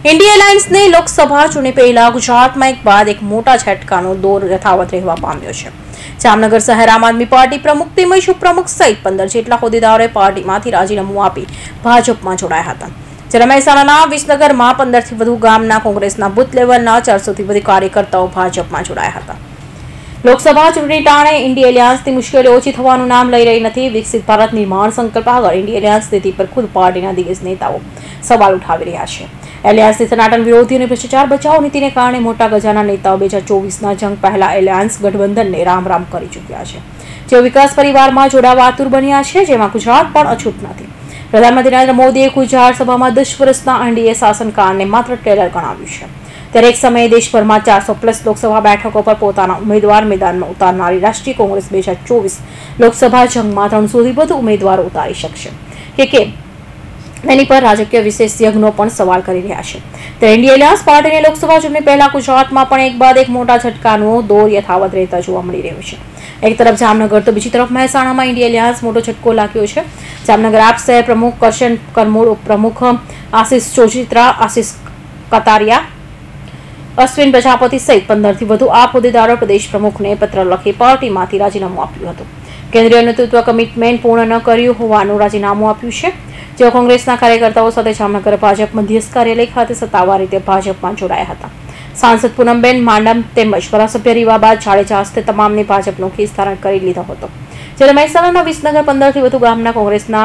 India Allianz ने लोकसभा चूंटणी पहला गुजरात में एक बाद एक मोटा झटकानो दौर यथावत रहवा पाम्यो छे। जामनगर शहर आम आदमी पार्टी प्रमुख તેમજ ઉપપ્રમુખ સહિત 15 જેટલા હોદ્દેદારોએ પાર્ટીમાંથી રાજીનામું આપી ભાજપમાં જોડાયા હતા। જ્યારે મહેસાણાના વિસનગરમાં 15 થી વધુ ગામના કોંગ્રેસના બુથ લેવલના 400 થી વધુ કાર્યકર્તાઓ ભાજપમાં જોડાયા હતા। લોકસભા ચૂંટણી ટાણે ઇન્ડિયા એલાયન્સની મુશ્કેલી ઓછી થવાનું નામ લઈ રહી નથી। વિકસિત ભારત નિર્માણ સંકલ્પ આગળ ઇન્ડિયા એલાયન્સ સ્થિતિ પર ખુદ પાર્ટીના દિગ્ગજ નેતાઓ સવાલ ઉઠાવી રહ્યા છે। એલાયન્સની સનાતન વિરોધી અને ભ્રષ્ટાચાર બચાવ નીતિને કારણે મોટા ગજાના નેતાઓ 2024ના જંગ પહેલા એલાયન્સ ગઠબંધનને રામ કરી ચૂક્યા છે, જેઓ વિકાસ પરિવારમાં જોડાવા આતુર બન્યા છે, જેમાં ગુજરાત પણ અછૂત નથી। પ્રધાનમંત્રી નરેન્દ્ર મોદીએ ગુજરાત સભામાં 10 વર્ષના એનડીએ શાસનકાળને માત્ર ટ્રેલર ગણાવ્યું છે। ત્યારે એક સમયે દેશભરમાં 400+ લોકસભા બેઠકો પર પોતાના ઉમેદવાર મેદાનમાં ઉતારનારી રાષ્ટ્રીય કોંગ્રેસ 2024 લોકસભા જંગમાં 300થી વધુ ઉમેદવારો ઉતારી શકશે કે કેમ તેની પર રાજકીય વિશેષજ્ઞો પણ સવાલ કરી રહ્યા છે। ત્યારે ઇન્ડિયા એલાયન્સ પાર્ટીને લોકસભા ચૂંટણી પહેલા ગુજરાતમાં પણ એક બાદ એક મોટા ઝટકાનો દોર યથાવત રહેતા જોવા મળી રહ્યો છે। એક તરફ જામનગર તો બીજી તરફ મહેસાણામાં ઇન્ડિયા એલાયન્સ મોટો ઝટકો લાગ્યો છે। જામનગર આપ શહેર પ્રમુખ કરશન કરમોડ, ઉપપ્રમુખ આશિષ ચોજીત્રા, આશિષ કતારિયા, અશ્વિન પ્રજાપતિ સહિત 15 થી વધુ આપ હોદ્દેદારો પ્રદેશ પ્રમુખને પત્ર લખી પાર્ટીમાંથી રાજીનામું આપ્યું હતું। કેન્દ્રીય નેતૃત્વ કમિટમેન્ટ પૂર્ણ ન કર્યું હોવાનું રાજીનામું આપ્યું છે। જેઓ કોંગ્રેસના કાર્યકર્તાઓ સાથે જામનગર ભાજપ મધ્યસ્થ કાર્યાલય ખાતે સત્તાવાર રીતે ભાજપમાં જોડાયા હતા। સાંસદ પૂનમબેન માંડમ તેમજ ધારાસભ્ય રીવાબા જાડેજા હસ્તે તમામને ભાજપનો ખિસ્સારણ કરી લીધો હતો। જ્યારે મહેસાણાના વિસનગર 15 થી વધુ ગામના કોંગ્રેસના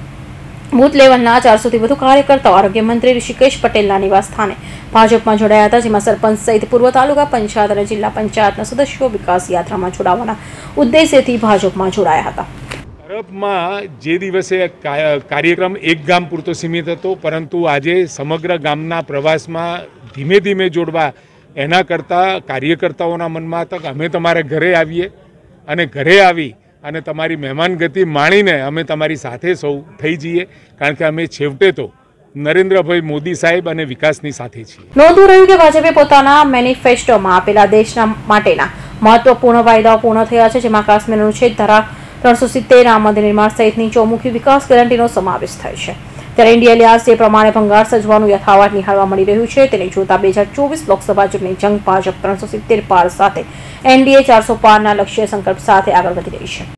બુથ લેવલના 400 થી વધુ કાર્યકર્તાઓ આરોગ્ય મંત્રી ઋષિકેશ પટેલના નિવાસ સ્થાને ભાજપમાં જોડાયા હતા, જેમાં સરપંચ સહિત પૂર્વ તાલુકા પંચાયત અને જિલ્લા પંચાયતના સદસ્યો વિકાસ યાત્રામાં જોડાવાના ઉદ્દેશ્યથી ભાજપમાં જોડાયા હતા। ભારતમાં જે દિવસે કાર્યક્રમ એક ગામ પૂરતો સીમિત હતો, પરંતુ આજે સમગ્ર ગામના પ્રવાસમાં ધીમે ધીમે જોડવા એના કરતાં કાર્યકર્તાઓના મનમાં હતા કે અમે તમારા ઘરે આવીએ અને ઘરે આવી અને તમારી મહેમાનગતિ માણીને અમે તમારી સાથે સૌ થઈ જઈએ, કારણ કે અમે છેવટે તો નરેન્દ્રભાઈ મોદી સાહેબ અને વિકાસની સાથે છીએ। નોંધવું રહ્યું કે ભાજપે પોતાના મેનિફેસ્ટોમાં આપેલા દેશના માટેના મહત્વપૂર્ણ વાયદાઓ પૂર્ણ થયા છે, જેમાં કાશ્મીરનો અનુચ્છેદ ધારા 370, રામ મંદિર નિર્માણ સહિતની ચોમુખી વિકાસ ગેરંટીનો સમાવેશ થાય છે। ત્યારે ઇન્ડિયા એલાયન્સ જે પ્રમાણે ભંગાર સર્જવાનું યથાવત નિહાળવા મળી રહ્યું છે, તેને જોતા 2024 લોકસભા ચૂંટણી જંગ ભાજપ 370 પાર સાથે એનડીએ 400 પારના લક્ષ્ય સંકલ્પ સાથે આગળ વધી રહી છે।